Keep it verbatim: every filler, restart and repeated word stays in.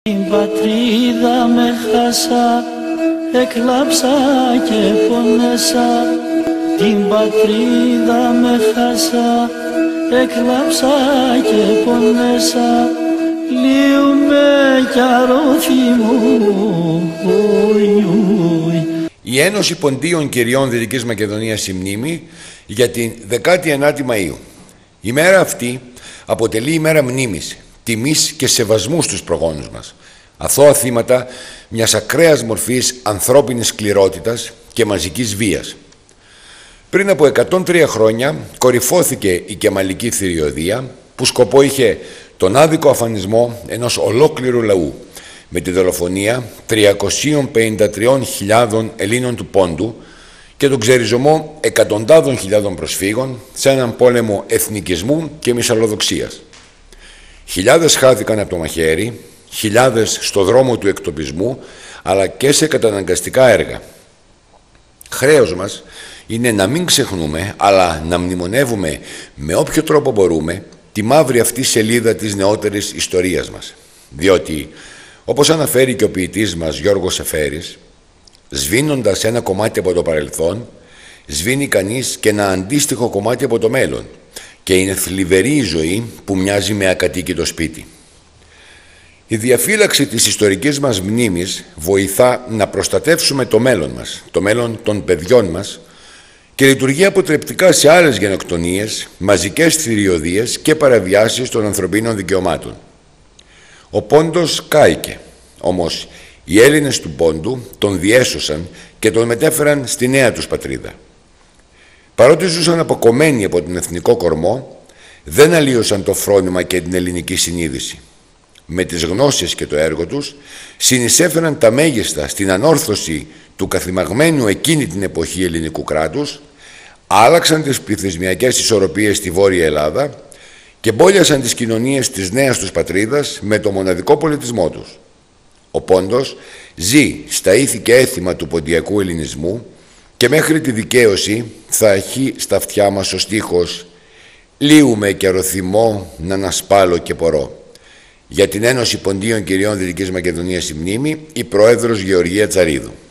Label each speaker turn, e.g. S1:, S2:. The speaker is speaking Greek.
S1: Την πατρίδα με χάσα, έκλαψα και πονέσα. Την πατρίδα με χάσα, έκλαψα και πονέσα. Λύουμε κι αρώθη μου.
S2: Η Ένωση Ποντίων Κυριών Δυτικής Μακεδονίας η μνήμη για την δεκάτη ενάτη Μαΐου. Η μέρα αυτή αποτελεί ημέρα μνήμης, τιμής και σεβασμού στους προγόνους μας. Αθώα θύματα μιας ακραίας μορφής ανθρώπινης σκληρότητας και μαζικής βίας. Πριν από εκατόν τρία χρόνια κορυφώθηκε η Κεμαλική Θηριωδία, που σκοπό είχε τον άδικο αφανισμό ενός ολόκληρου λαού, με τη δολοφονία τριακοσίων πενήντα τριών χιλιάδων Ελλήνων του Πόντου και τον ξεριζωμό εκατοντάδων χιλιάδων προσφύγων σε έναν πόλεμο εθνικισμού και μυσαλλοδοξίας. Χιλιάδες χάθηκαν από το μαχαίρι, χιλιάδες στο δρόμο του εκτοπισμού, αλλά και σε καταναγκαστικά έργα. Χρέος μας είναι να μην ξεχνούμε, αλλά να μνημονεύουμε με όποιο τρόπο μπορούμε τη μαύρη αυτή σελίδα της νεότερης ιστορίας μας. Διότι, όπως αναφέρει και ο ποιητής μας Γιώργος Εφέρης, σβήνοντας ένα κομμάτι από το παρελθόν, σβήνει κανείς και ένα αντίστοιχο κομμάτι από το μέλλον, και είναι θλιβερή η ζωή που μοιάζει με ακατοίκητο σπίτι. Η διαφύλαξη της ιστορικής μας μνήμης βοηθά να προστατεύσουμε το μέλλον μας, το μέλλον των παιδιών μας, και λειτουργεί αποτρεπτικά σε άλλες γενοκτονίες, μαζικές θηριωδίες και παραβιάσεις των ανθρωπίνων δικαιωμάτων. Ο Πόντος κάηκε, όμως οι Έλληνες του Πόντου τον διέσωσαν και τον μετέφεραν στη νέα τους πατρίδα. Παρότι ζούσαν αποκομμένοι από τον εθνικό κορμό, δεν αλλίωσαν το φρόνημα και την ελληνική συνείδηση. Με τις γνώσεις και το έργο τους συνεισέφεραν τα μέγιστα στην ανόρθωση του καθημαγμένου εκείνη την εποχή ελληνικού κράτους, άλλαξαν τις πληθυσμιακές ισορροπίες στη Βόρεια Ελλάδα και μπόλιασαν τις κοινωνίες της νέας τους πατρίδας με το μοναδικό πολιτισμό τους. Ο Πόντος ζει στα ήθη και έθιμα του ποντιακού ελληνισμού και μέχρι τη δικαίωση θα έχει στα αυτιά μας ο στίχος «Λύουμε και αρωθυμώ να ανασπάλω και πορώ». Για την Ένωση Ποντίων Κυριών Δυτικής Μακεδονίας η μνήμη, η Πρόεδρος Γεωργία Τσαρίδου.